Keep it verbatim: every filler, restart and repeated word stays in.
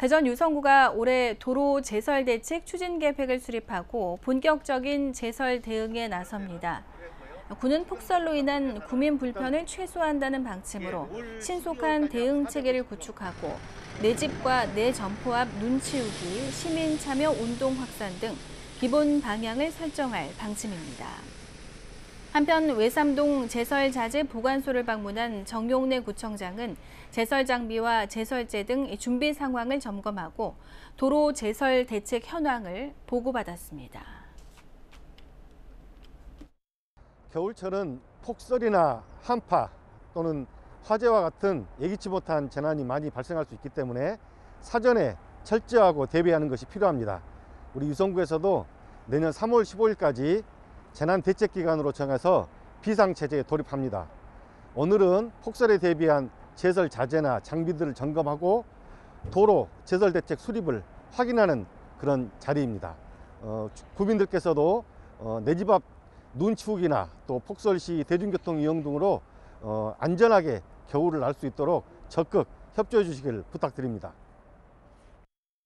대전 유성구가 올해 도로 제설 대책 추진 계획을 수립하고 본격적인 제설 대응에 나섭니다. 구는 폭설로 인한 구민 불편을 최소화한다는 방침으로 신속한 대응 체계를 구축하고 내 집과 내 점포 앞 눈 치우기, 시민 참여 운동 확산 등 기본 방향을 설정할 방침입니다. 한편 외삼동 제설자재 보관소를 방문한 정용래 구청장은 제설 장비와 제설제 등 준비 상황을 점검하고 도로 제설 대책 현황을 보고받았습니다. 겨울철은 폭설이나 한파 또는 화재와 같은 예기치 못한 재난이 많이 발생할 수 있기 때문에 사전에 철저하고 대비하는 것이 필요합니다. 우리 유성구에서도 내년 삼월 십오일까지 재난대책기간으로 정해서 비상체제에 돌입합니다. 오늘은 폭설에 대비한 제설 자재나 장비들을 점검하고 도로 제설대책 수립을 확인하는 그런 자리입니다. 어, 구민들께서도 어, 내 집 앞 눈 치우기나 또 폭설 시 대중교통 이용 등으로 어, 안전하게 겨울을 날 수 있도록 적극 협조해 주시길 부탁드립니다.